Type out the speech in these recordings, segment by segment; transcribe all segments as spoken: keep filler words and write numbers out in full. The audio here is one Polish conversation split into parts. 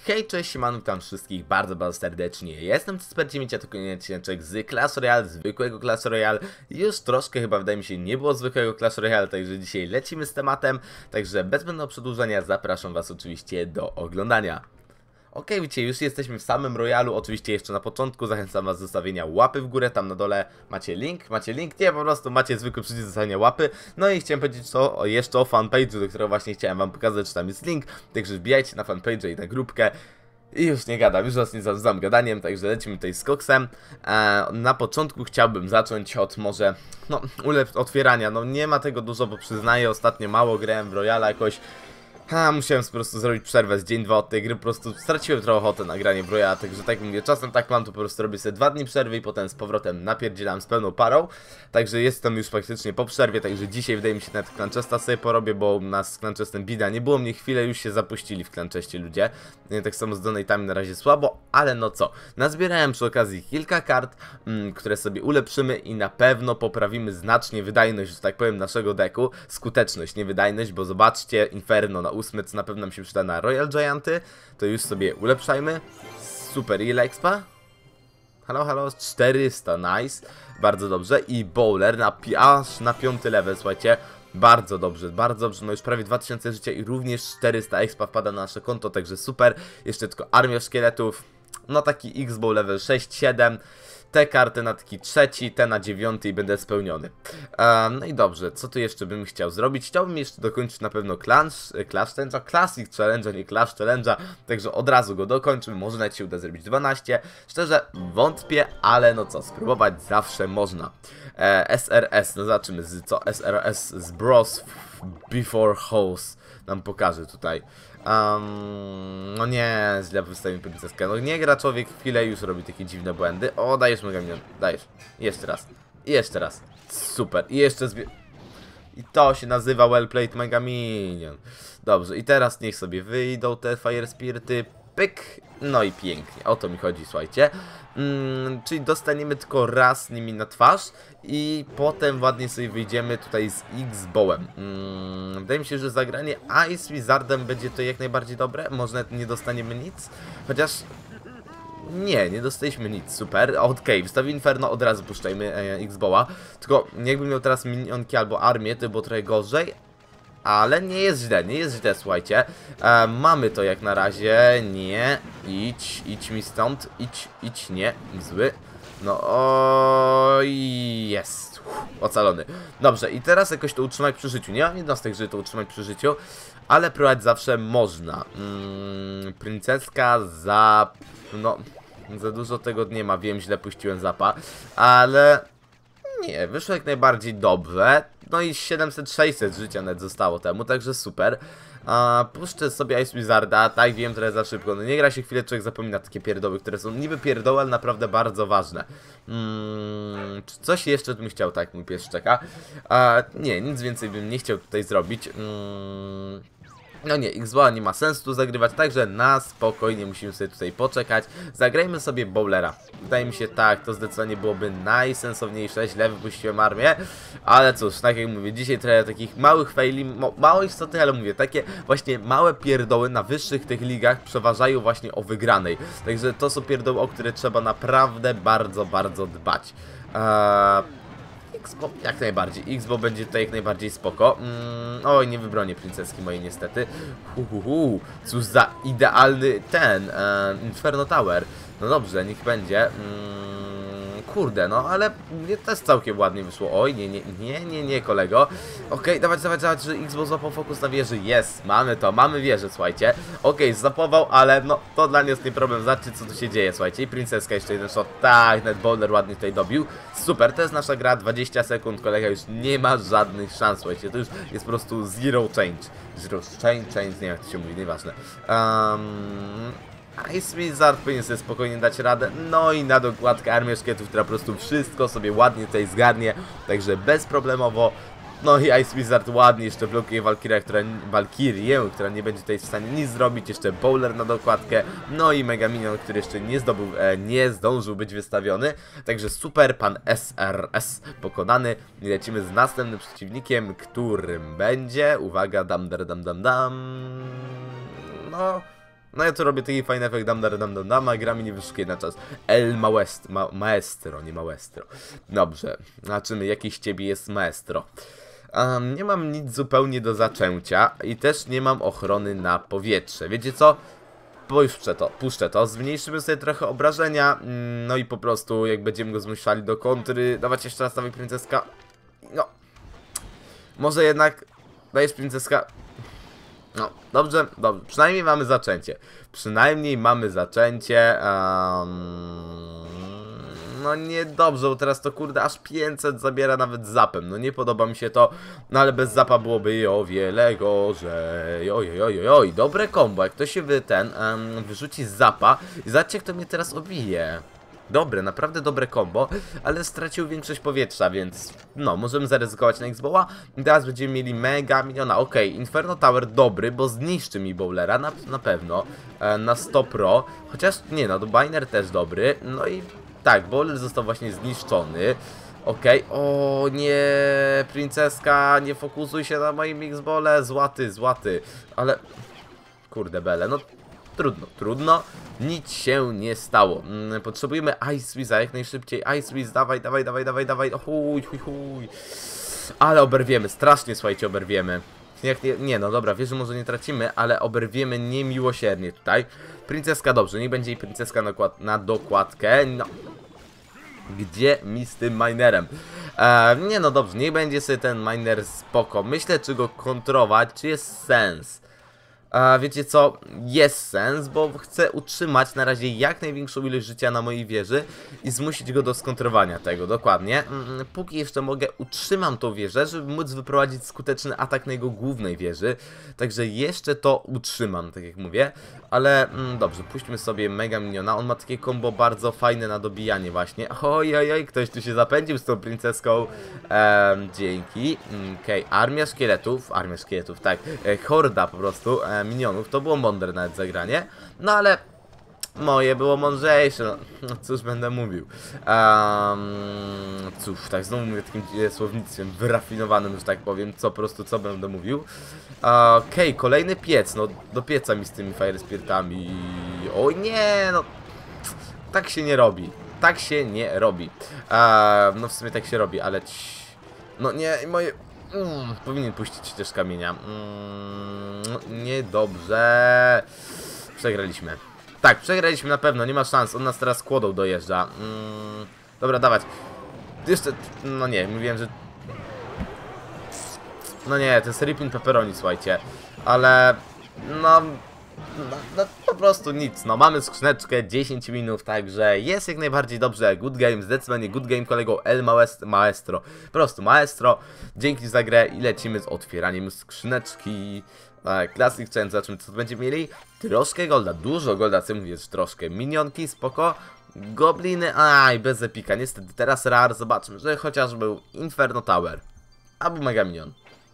Hej, cześć, siemano, witam wszystkich bardzo, bardzo serdecznie. Jestem Super dziewięć, a to kolejny odcinek z Clash Royale, zwykłego Clash Royale. Już troszkę chyba, wydaje mi się, nie było zwykłego Clash Royale, także dzisiaj lecimy z tematem. Także bez zbędnego przedłużenia zapraszam was oczywiście do oglądania. Ok, widzicie, już jesteśmy w samym Royalu, oczywiście jeszcze na początku zachęcam was do zostawienia łapy w górę, tam na dole macie link, macie link, nie, po prostu macie zwykły przycisk zostawienia łapy. No i chciałem powiedzieć co, o, jeszcze o fanpage'u, do którego właśnie chciałem wam pokazać, że tam jest link, także wbijajcie na fanpage'a i na grupkę. I już nie gadam, już was nie zanudzam gadaniem, także lecimy tutaj z koksem. E, na początku chciałbym zacząć od może, no, otwierania, no nie ma tego dużo, bo przyznaję, ostatnio mało grałem w Royala jakoś. Ha, musiałem po prostu zrobić przerwę z dzień, dwa od tej gry, po prostu straciłem trochę ochotę na granie w Royala, także tak mówię, czasem tak mam, to po prostu robię sobie dwa dni przerwy i potem z powrotem napierdzielam z pełną parą. Także jestem już faktycznie po przerwie, także dzisiaj wydaje mi się nawet Clanchesta sobie porobię, bo u nas z Clanchestem bida nie było mnie chwilę, już się zapuścili w Clancheście ludzie. Tak samo z donate'ami na razie słabo, ale no co, nazbierałem przy okazji kilka kart, mm, które sobie ulepszymy i na pewno poprawimy znacznie wydajność, że tak powiem, naszego deku, skuteczność, nie wydajność, bo zobaczcie, Inferno na ósmy, co na pewno nam się przyda na Royal Gianty, to już sobie ulepszajmy. Super, ile expa? Halo, halo, czterysta, nice, bardzo dobrze. I Bowler na aż na piąty level, słuchajcie, bardzo dobrze, bardzo dobrze, no już prawie dwa tysiące życia i również czterysta expa wpada na nasze konto, także super. Jeszcze tylko armia szkieletów, no taki X-Bow level sześć siedem. Te karty na taki trzeci, te na dziewiąty i będę spełniony. Um, no i dobrze, co tu jeszcze bym chciał zrobić? Chciałbym jeszcze dokończyć na pewno Clash, Clash Challenge'a, Classic Challenge'a, nie Clash Challenge'a, także od razu go dokończymy, może nawet się uda zrobić dwanaście. Szczerze wątpię, ale no co, spróbować zawsze można. E, S R S, no zobaczymy z, co S R S z Bros Before House nam pokaże tutaj. Um, no nie, źle wystawiłem princeskę. No nie gra człowiek chwilę już robi takie dziwne błędy. O, dajesz Megaminion, dajesz. Jeszcze raz. I jeszcze raz. Super. I jeszcze zbie... I to się nazywa Well Played Megaminion. Dobrze, i teraz niech sobie wyjdą te Fire Spirity. Pyk. No i pięknie. O to mi chodzi, słuchajcie. Mm, czyli dostaniemy tylko raz nimi na twarz i potem ładnie sobie wyjdziemy tutaj z X-Bowem. Mm, wydaje mi się, że zagranie Ice Wizardem będzie to jak najbardziej dobre. Może nawet nie dostaniemy nic. Chociaż... Nie, nie dostaliśmy nic, super. Okej, okay, wystawi Inferno, od razu puszczajmy e, X-Bowa. Tylko jakbym miał teraz minionki albo armię, to było trochę gorzej. Ale nie jest źle, nie jest źle, słuchajcie. E, mamy to jak na razie. Nie, idź, idź mi stąd. Idź, idź, nie, zły. No, o, jest. Uff, ocalony. Dobrze, i teraz jakoś to utrzymać przy życiu. Nie mam jednostek, żeby to utrzymać przy życiu, ale próbować zawsze można. Mm, princeska za... No, za dużo tego nie ma, wiem, źle puściłem zapa, ale... Nie, wyszło jak najbardziej dobrze. No i siedemset sześćset życia net zostało temu, także super. A, puszczę sobie Ice Wizarda, tak wiem, trochę za szybko. No nie gra się chwilę, człowiek zapomina takie pierdoły, które są niby pierdoły, ale naprawdę bardzo ważne. Hmm, czy coś jeszcze bym chciał, tak, mój pies czeka. A, nie, nic więcej bym nie chciał tutaj zrobić. Hmm... No nie, X-Bowa nie ma sensu tu zagrywać, także na spokojnie musimy sobie tutaj poczekać. Zagrajmy sobie Bowlera. Wydaje mi się tak, to zdecydowanie byłoby najsensowniejsze. Źle wypuściłem armię, ale cóż, tak jak mówię, dzisiaj trochę takich małych faili, mało istotnych, ale mówię, takie właśnie małe pierdoły na wyższych tych ligach przeważają właśnie o wygranej. Także to są pierdoły, o które trzeba naprawdę bardzo, bardzo dbać. Eee... X-Bow jak najbardziej, X-Bow będzie tutaj jak najbardziej spoko. mm, Oj, nie wybronię princeski mojej niestety. Uhuhu, cóż za idealny ten e, Inferno Tower. No dobrze, niech będzie. mm, Kurde, no ale mnie też całkiem ładnie wyszło. Oj, nie, nie, nie, nie, nie, kolego. Okej, okay, dawać, dawać, dawać, że X-Bow złapał fokus na wieży. Jest, mamy to, mamy wieżę, słuchajcie. Okej, okay, zapował, ale no, to dla mnie jest nie problem. Zobaczcie, co tu się dzieje, słuchajcie. I princeska jeszcze jeden shot. Tak, net Bowler ładnie tutaj dobił. Super, to jest nasza gra, dwadzieścia sekund, kolega już nie ma żadnych szans, słuchajcie. To już jest po prostu zero change. Zero change, change, nie wiem jak to się mówi, nieważne. Um... Ice Wizard powinien sobie spokojnie dać radę. No i na dokładkę armię szkietów, która po prostu wszystko sobie ładnie tutaj zgarnie. Także bezproblemowo. No i Ice Wizard ładnie jeszcze blokuje Valkyrię, która, Valkyrię, która nie będzie tutaj w stanie nic zrobić. Jeszcze Bowler na dokładkę. No i Megaminion, który jeszcze nie zdobył, e, nie zdążył być wystawiony. Także super, pan S R S pokonany. I lecimy z następnym przeciwnikiem, którym będzie... Uwaga, dam, dam, dam, dam. No... No ja tu robię taki fajny efekt, dam, dam, dam, dam, dam, a gra mi nie wyszukuje na czas. El Maestro, ma, Maestro, nie Maestro. Dobrze, znaczymy, jakiś ciebie jest Maestro. Um, nie mam nic zupełnie do zaczęcia i też nie mam ochrony na powietrze. Wiecie co? Puszczę to, puszczę to, zmniejszymy sobie trochę obrażenia, no i po prostu jak będziemy go zmuszali do kontry, dawać jeszcze raz, dawaj princeska. No, może jednak, dajesz princeska. No, dobrze, dobrze, przynajmniej mamy zaczęcie, przynajmniej mamy zaczęcie, um... no niedobrze, bo teraz to kurde aż pięćset zabiera nawet zapem, no nie podoba mi się to, no ale bez zapa byłoby o wiele gorzej, oj, oj, oj, oj, dobre kombo, jak to się wy, ten, um, wyrzuci z zapa i zobaczcie jak to mnie teraz obije. Dobre, naprawdę dobre kombo, ale stracił większość powietrza, więc no, możemy zaryzykować na X-Bowa. Teraz będziemy mieli mega miniona. Okej, okay, Inferno Tower dobry, bo zniszczy mi Bowlera, na, na pewno, e, na sto pro, chociaż nie no, Biner też dobry, no i tak, Bowler został właśnie zniszczony. Okej, okay. O nie, princeska, nie fokusuj się na moim X-Bole, złaty, złaty, ale kurde bele, no trudno, trudno, nic się nie stało. Potrzebujemy Ice Wiza jak najszybciej, Ice Wiz, dawaj, dawaj, dawaj, dawaj, dawaj, o chuj, chuj, chuj. Ale oberwiemy, strasznie, słuchajcie, oberwiemy. Jak nie, nie, no dobra, wiesz, że może nie tracimy, ale oberwiemy niemiłosiernie tutaj. Princeska dobrze, niech będzie i princeska na, na dokładkę, no. Gdzie mi z tym minerem? Eee, nie no dobrze, niech będzie sobie ten miner spoko. Myślę, czy go kontrolować, czy jest sens. A wiecie co, jest sens, bo chcę utrzymać na razie jak największą ilość życia na mojej wieży i zmusić go do skontrowania tego, dokładnie. Póki jeszcze mogę, utrzymam tą wieżę, żeby móc wyprowadzić skuteczny atak na jego głównej wieży. Także jeszcze to utrzymam, tak jak mówię. Ale mm, dobrze, puśćmy sobie Mega Miniona, on ma takie combo bardzo fajne na dobijanie właśnie. Oj, oj, oj, ktoś tu się zapędził z tą princeską. Ehm, dzięki. Okej, okay. Armia szkieletów, armia szkieletów, tak, e, horda po prostu, e, minionów, to było mądre nawet zagranie, no ale moje było mądrzejsze, no cóż będę mówił. Um, cóż, tak znowu mówię takim słownictwem wyrafinowanym, że tak powiem, co po prostu co będę mówił. Okej, okay, kolejny piec, no do pieca mi z tymi Fire Spiritami. O nie, no tak się nie robi, tak się nie robi. Um, no w sumie tak się robi, ale ci, no nie, moje... Mm, powinien puścić przecież kamienia. Mm, niedobrze. Przegraliśmy. Tak, przegraliśmy na pewno, nie ma szans. On nas teraz kłodą dojeżdża. Mm, dobra, dawać. Jeszcze, no nie, mówiłem, że... No nie, to jest Ripping Pepperoni, słuchajcie. Ale, no... No, no po prostu nic, no mamy skrzyneczkę, dziesięć minut, także jest jak najbardziej dobrze. Good game, zdecydowanie good game kolego El Maestro. Po prostu Maestro, dzięki za grę i lecimy z otwieraniem skrzyneczki. Classic Challenge, zobaczymy co będziemy mieli. Troszkę golda, dużo golda, co mówię, troszkę. Minionki, spoko. Gobliny, aj, bez epika, niestety teraz rare, zobaczmy, że chociaż był Inferno Tower. Albo Mega Minion.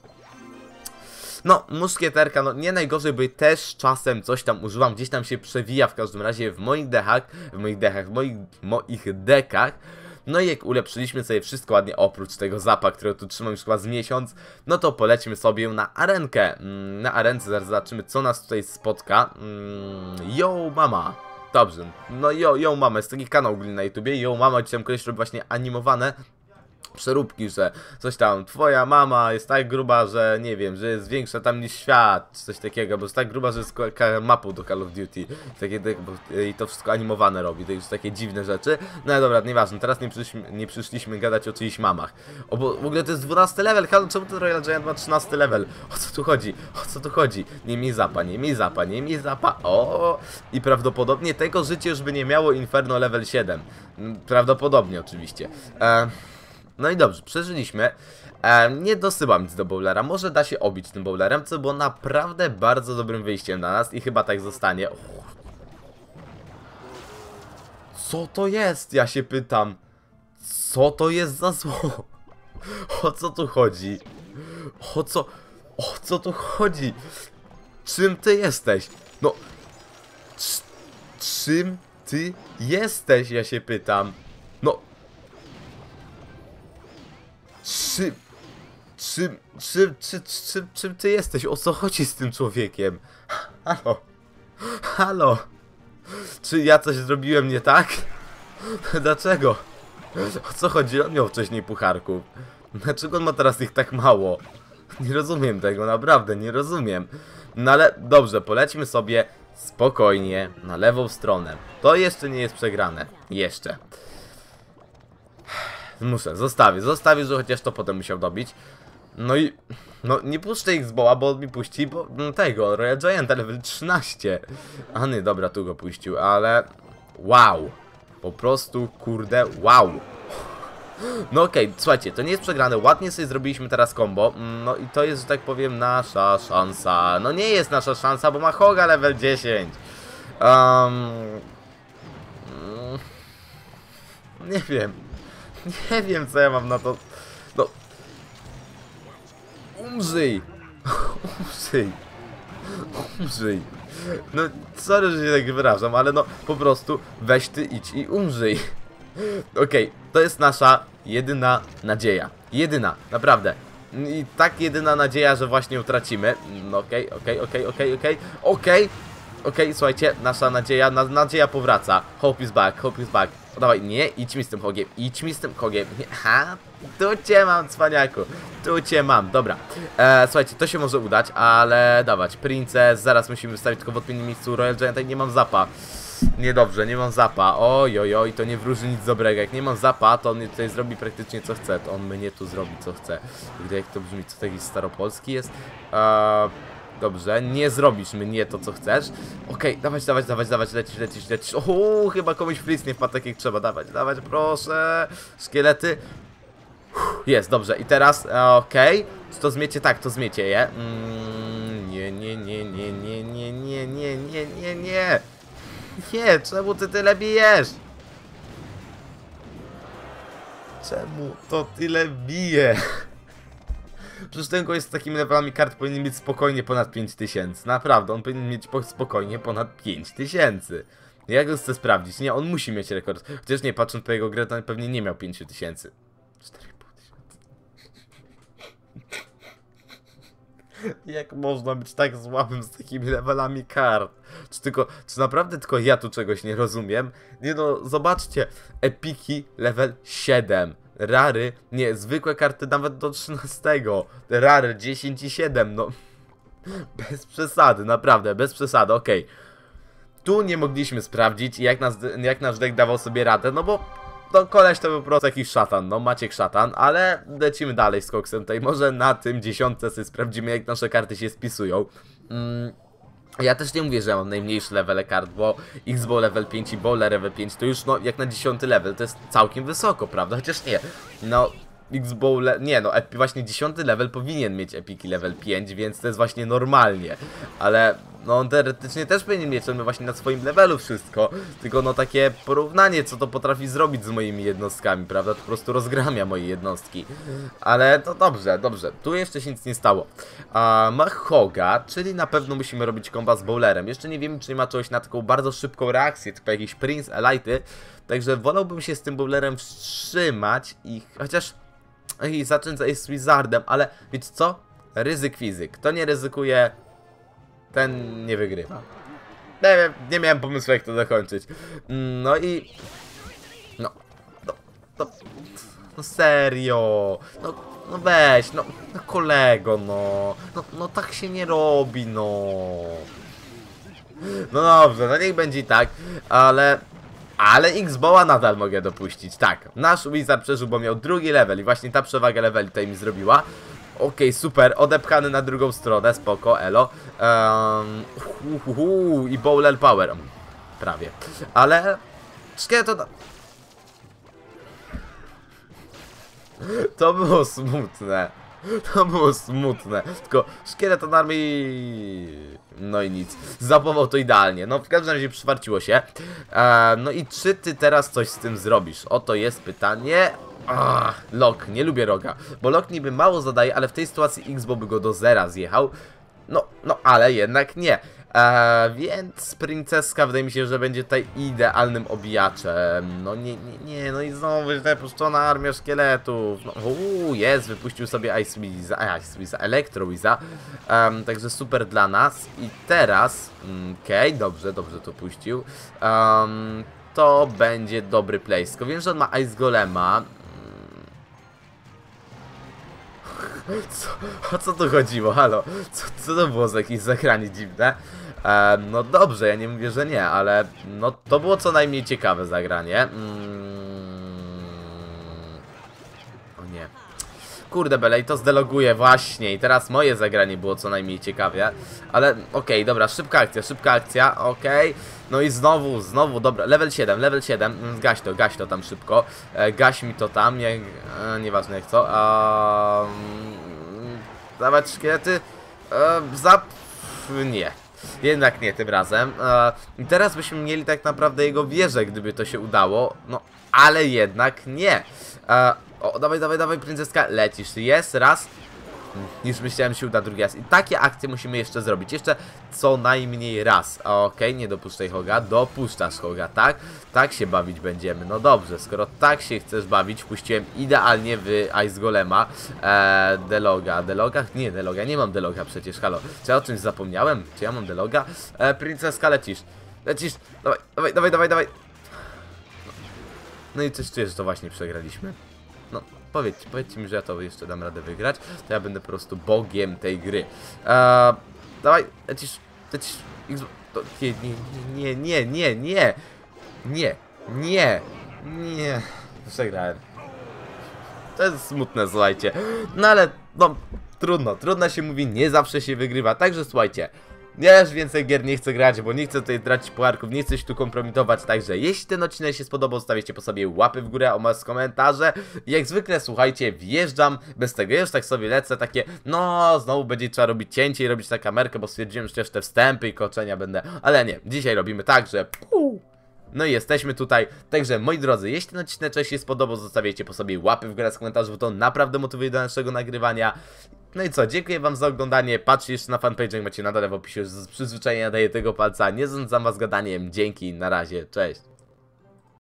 No, muszkieterka, no nie najgorzej, bo też czasem coś tam używam, gdzieś tam się przewija w każdym razie w moich dechach, w moich dechach, w moich, moich dekach. No i jak ulepszyliśmy sobie wszystko ładnie, oprócz tego zapa, którego tu trzymam już chyba z miesiąc, no to polecimy sobie na arenkę. Na arence zaraz zobaczymy, co nas tutaj spotka. Yo mama. Dobrze, no yo, yo mama, jest taki kanał ogólnie na YouTubie, yo mama, gdzie tam koleś robi właśnie animowane przeróbki, że coś tam, twoja mama jest tak gruba, że nie wiem, że jest większa tam niż świat, czy coś takiego, bo jest tak gruba, że jest mapą do Call of Duty, takie, i to wszystko animowane robi, to już takie dziwne rzeczy. No ale dobra, nieważne, teraz nie przyszliśmy, nie przyszliśmy gadać o czyichś mamach. O, bo w ogóle to jest dwunasty level, halo, czemu to Royal Giant ma trzynasty level? O co tu chodzi? O co tu chodzi? Nie mi zapa, nie mi zapa, nie mi zapa, o i prawdopodobnie tego życie już by nie miało Inferno level siedem. Prawdopodobnie oczywiście. E No i dobrze, przeżyliśmy. E, nie dosyłam nic do bowlera. Może da się obić tym bowlerem, co było naprawdę bardzo dobrym wyjściem dla nas i chyba tak zostanie. Co to jest? Ja się pytam. Co to jest za zło? O co tu chodzi? O co? O co tu chodzi? Czym ty jesteś? No. Czym ty jesteś? Ja się pytam. No. Czym, czym, czym, czym, czym, czym ty jesteś? O co chodzi z tym człowiekiem? Halo? Halo? Czy ja coś zrobiłem nie tak? Dlaczego? O co chodzi? On miał wcześniej pucharków. Dlaczego on ma teraz ich tak mało? Nie rozumiem tego, naprawdę, nie rozumiem. No ale dobrze, polećmy sobie spokojnie na lewą stronę. To jeszcze nie jest przegrane. Jeszcze. Muszę, zostawię, zostawię, że chociaż to potem musiał dobić. No i... No nie puszczę X-Boła, bo on mi puści, bo no, tego, Royal Giant level trzynaście. A nie, dobra, tu go puścił, ale... Wow. Po prostu, kurde, wow. No okej, okay, słuchajcie, to nie jest przegrane, ładnie sobie zrobiliśmy teraz combo. No i to jest, że tak powiem, nasza szansa. No nie jest nasza szansa, bo ma Hoga level dziesięć. Um... Nie wiem. Nie wiem, co ja mam na to... No... Umrzyj! Umrzyj! Umrzyj! No, sorry, że się tak wyrażam, ale no, po prostu weź ty, idź i umrzyj. Okej, okay, to jest nasza jedyna nadzieja. Jedyna, naprawdę. I tak jedyna nadzieja, że właśnie utracimy. No okej, okej, okej, okej, okej, okej. Okej, słuchajcie, nasza nadzieja, na, nadzieja powraca. Hope is back, hope is back. O, dawaj, nie, idź mi z tym Hogiem, idź mi z tym Hogiem. Ha, tu cię mam, cwaniaku. Tu cię mam, dobra. E, słuchajcie, to się może udać, ale dawać, Princess, zaraz musimy wystawić tylko w odpowiednim miejscu Royal Giant, nie mam zapa. Niedobrze, nie mam zapa. Oj, oj, oj, to nie wróży nic dobrego. Jak nie mam zapa, to on mnie tutaj zrobi praktycznie co chce. To on mnie tu zrobi co chce. Gdy jak to brzmi, co taki staropolski jest? Eee, dobrze, nie zrobisz mnie to co chcesz. Okej, okay, dawać, dawać, dawać, dawać, lecisz, lecisz, lecisz. O, chyba komuś flis nie wpadł tak jak trzeba. Dawać, dawać, proszę. Szkielety. Jest, dobrze. I teraz, okej. Okay. Czy to zmiecie? Tak, to zmiecie je. Mm, nie, nie, nie, nie, nie, nie, nie, nie, nie, nie, nie. Nie, czemu ty tyle bijesz? Czemu to tyle bije? Przecież ten gość z takimi levelami kart powinien mieć spokojnie ponad pięć tysięcy. Naprawdę, on powinien mieć spokojnie ponad pięć tysięcy. Ja go chcę sprawdzić. Nie, on musi mieć rekord. Chociaż nie, patrząc po jego grę, to on pewnie nie miał pięć tysięcy. cztery i pół tysiąca. Jak można być tak słabym z takimi levelami kart? Czy tylko, czy naprawdę tylko ja tu czegoś nie rozumiem? Nie no, zobaczcie. Epiki level siedem. Rary, nie, zwykłe karty nawet do trzynastego. Rary dziesięć i siedem, no. Bez przesady, naprawdę, bez przesady, okej. Okay. Tu nie mogliśmy sprawdzić, jak, nas, jak nasz deck dawał sobie radę, no bo no koleś to był po prostu jakiś szatan, no Maciek szatan, ale lecimy dalej z koksem tutaj, może na tym dziesiątce sobie sprawdzimy, jak nasze karty się spisują. Mm, ja też nie mówię, że mam najmniejszy level kart, bo X-Bow level pięć i Bowler level pięć to już no jak na dziesiąty level to jest całkiem wysoko, prawda? Chociaż nie, no X-Bow, nie no, właśnie dziesiąty level powinien mieć epiki level pięć, więc to jest właśnie normalnie, ale no on teoretycznie też powinien mieć, on ma właśnie na swoim levelu wszystko, tylko no takie porównanie, co to potrafi zrobić z moimi jednostkami, prawda, to po prostu rozgramia moje jednostki, ale to dobrze, dobrze, tu jeszcze się nic nie stało. A, ma Hoga, czyli na pewno musimy robić komba z Bowlerem, jeszcze nie wiem, czy nie ma czegoś na taką bardzo szybką reakcję, typu jakiś Prince, Elite, także wolałbym się z tym Bowlerem wstrzymać i chociaż i zacząć z Wizardem, ale wiecie co? Ryzyk fizyk. Kto nie ryzykuje, ten nie wygrywa. Nie wiem, nie miałem pomysłu jak to zakończyć. No i... No... No... No, no serio... No, no weź, no, no kolego, no... No, no tak się nie robi, no... No dobrze, no niech będzie i tak, ale... Ale X-Bowa nadal mogę dopuścić, tak. Nasz Wizard przeżył, bo miał drugi level i właśnie ta przewaga leveli tutaj mi zrobiła. Okej, okay, super, odepchany na drugą stronę, spoko, elo. Um, hu, hu, hu, I Bowler Power. Prawie. Ale... Szkielet to... To było smutne. To było smutne. Tylko szkieleton armii... No i nic. Zapował to idealnie. No w każdym razie przywarciło się. E, no i czy ty teraz coś z tym zrobisz? Oto jest pytanie. Ach, Lok, nie lubię Roga. Bo Lok niby mało zadaje, ale w tej sytuacji X-Bow by go do zera zjechał. No, no ale jednak nie. E, więc princeska wydaje mi się, że będzie tutaj idealnym obijaczem. No nie, nie, nie, no i znowu źle puszczona armia szkieletów. No, uuu, jest, wypuścił sobie Ice Wiza, Ice Wiza, Electro Wiza. Um, także super dla nas. I teraz, okej, okay, dobrze, dobrze to puścił. Um, to będzie dobry place. Tylko wiem, że on ma Ice Golema. Co, o co tu chodziło? Halo? Co, co to było za jakieś zagranie dziwne? E, no dobrze, ja nie mówię, że nie, ale no to było co najmniej ciekawe zagranie. Mm. O nie. Kurde bele, i to zdeloguję właśnie. I teraz moje zagranie było co najmniej ciekawie. Ale okej, okay, dobra, szybka akcja, szybka akcja, okej. Okay. No i znowu, znowu, dobra, level siedem, level siedem. Gaś to, gaś to tam szybko. E, gaś mi to tam, nie, e, nieważne jak co. E, dawać szkielety. E, zap... Nie. Jednak nie tym razem. E, I teraz byśmy mieli tak naprawdę jego wieżę, gdyby to się udało. No, ale jednak nie. E, o, dawaj, dawaj, dawaj, princeska. Lecisz. Jest, raz. Już myślałem, że się uda drugi raz. I takie akcje musimy jeszcze zrobić. Jeszcze co najmniej raz. Okej, okay, nie dopuszczaj Hoga. Dopuszczasz Hoga, tak? Tak się bawić będziemy. No dobrze, skoro tak się chcesz bawić, wpuściłem idealnie w Ice Golema. Eee, Deloga. Deloga? Nie, Deloga. Nie mam Deloga przecież. Halo. Czy ja o czymś zapomniałem? Czy ja mam Deloga? Eee, princeska, lecisz. Lecisz. Dawaj, dawaj, dawaj, dawaj, dawaj. No i coś czujesz, że to właśnie przegraliśmy. No, powiedzcie, powiedzcie mi, że ja to jeszcze dam radę wygrać. To ja będę po prostu bogiem tej gry. Eee, dawaj, lecisz, lecisz. To, nie, nie, nie, nie, nie, nie, nie, nie. Przegrałem. To jest smutne, słuchajcie. No ale, no, trudno, trudno się mówi, nie zawsze się wygrywa. Także słuchajcie. Ja już więcej gier nie chcę grać, bo nie chcę tutaj tracić pucharków, nie chcę się tu kompromitować, także jeśli ten odcinek się spodobał, zostawicie po sobie łapy w górę, oraz komentarze. I jak zwykle, słuchajcie, wjeżdżam, bez tego ja już tak sobie lecę, takie, no, znowu będzie trzeba robić cięcie i robić na kamerkę, bo stwierdziłem, że też te wstępy i koczenia będę, ale nie, dzisiaj robimy tak, że puu. No i jesteśmy tutaj, także moi drodzy, jeśli ten odcinek się spodobał, zostawiajcie po sobie łapy w górę z komentarzy, bo to naprawdę motywuje do naszego nagrywania. No i co, dziękuję wam za oglądanie, patrzcie jeszcze na fanpage, jak macie na dole w opisie, z przyzwyczajenia daję tego palca, nie znęcam was gadaniem, dzięki, na razie, cześć.